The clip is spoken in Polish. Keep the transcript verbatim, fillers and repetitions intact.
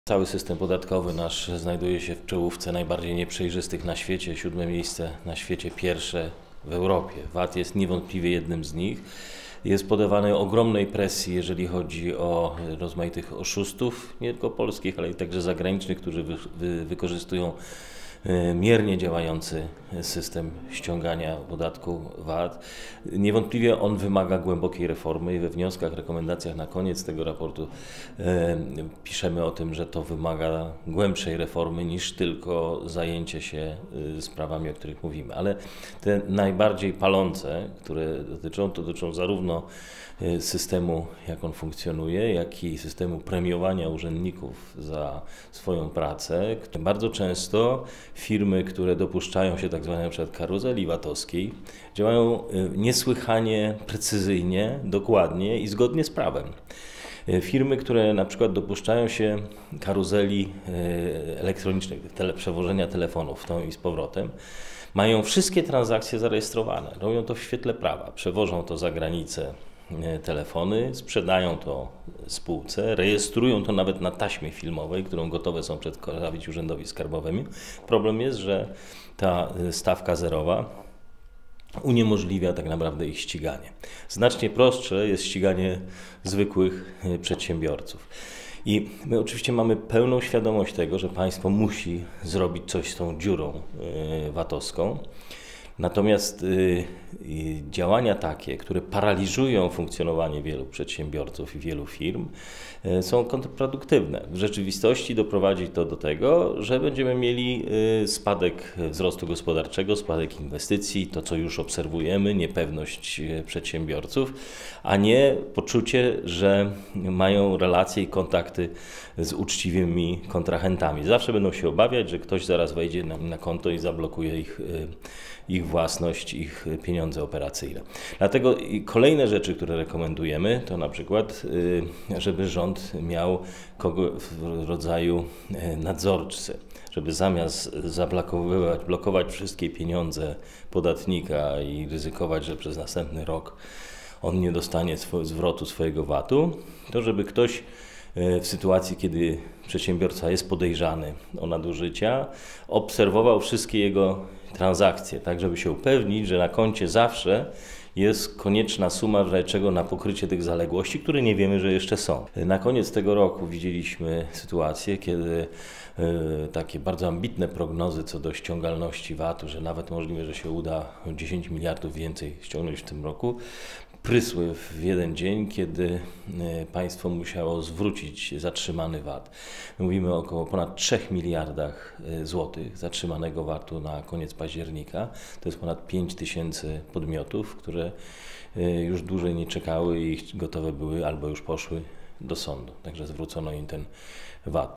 Cały system podatkowy nasz znajduje się w czołówce najbardziej nieprzejrzystych na świecie, siódme miejsce na świecie, pierwsze w Europie. V A T jest niewątpliwie jednym z nich. Jest podawany ogromnej presji, jeżeli chodzi o rozmaitych oszustów, nie tylko polskich, ale i także zagranicznych, którzy wy, wy, wykorzystują miernie działający system ściągania podatku V A T. Niewątpliwie on wymaga głębokiej reformy i we wnioskach, rekomendacjach na koniec tego raportu e, piszemy o tym, że to wymaga głębszej reformy niż tylko zajęcie się sprawami, o których mówimy. Ale te najbardziej palące, które dotyczą, to dotyczą zarówno systemu, jak on funkcjonuje, jak i systemu premiowania urzędników za swoją pracę. Bardzo często firmy, które dopuszczają się tak zwanej na przykład karuzeli vatowskiej, działają niesłychanie precyzyjnie, dokładnie i zgodnie z prawem. Firmy, które na przykład dopuszczają się karuzeli elektronicznych, tele, przewożenia telefonów w tą i z powrotem, mają wszystkie transakcje zarejestrowane. Robią to w świetle prawa, przewożą to za granicę telefony, sprzedają to spółce, rejestrują to nawet na taśmie filmowej, którą gotowe są przedstawić urzędowi skarbowemu. Problem jest, że ta stawka zerowa uniemożliwia tak naprawdę ich ściganie. Znacznie prostsze jest ściganie zwykłych przedsiębiorców. I my oczywiście mamy pełną świadomość tego, że państwo musi zrobić coś z tą dziurą vatowską. Natomiast y, y, działania takie, które paraliżują funkcjonowanie wielu przedsiębiorców i wielu firm, y, są kontrproduktywne. W rzeczywistości doprowadzi to do tego, że będziemy mieli y, spadek wzrostu gospodarczego, spadek inwestycji, to co już obserwujemy, niepewność y, przedsiębiorców, a nie poczucie, że mają relacje i kontakty z uczciwymi kontrahentami. Zawsze będą się obawiać, że ktoś zaraz wejdzie na, na konto i zablokuje ich, y, ich własność, ich pieniądze operacyjne. Dlatego kolejne rzeczy, które rekomendujemy, to na przykład, żeby rząd miał kogo w rodzaju nadzorcy, żeby zamiast zablokowywać, blokować wszystkie pieniądze podatnika i ryzykować, że przez następny rok on nie dostanie swo- zwrotu swojego V A T-u, to żeby ktoś w sytuacji, kiedy przedsiębiorca jest podejrzany o nadużycia, obserwował wszystkie jego transakcje, tak żeby się upewnić, że na koncie zawsze jest konieczna suma, w razie czego na pokrycie tych zaległości, które nie wiemy, że jeszcze są. Na koniec tego roku widzieliśmy sytuację, kiedy y, takie bardzo ambitne prognozy co do ściągalności V A T-u, że nawet możliwe, że się uda dziesięć miliardów więcej ściągnąć w tym roku, prysły w jeden dzień, kiedy państwo musiało zwrócić zatrzymany V A T. Mówimy o około ponad trzech miliardach złotych zatrzymanego V A T-u na koniec października. To jest ponad pięć tysięcy podmiotów, które już dłużej nie czekały i gotowe były albo już poszły do sądu. Także zwrócono im ten V A T.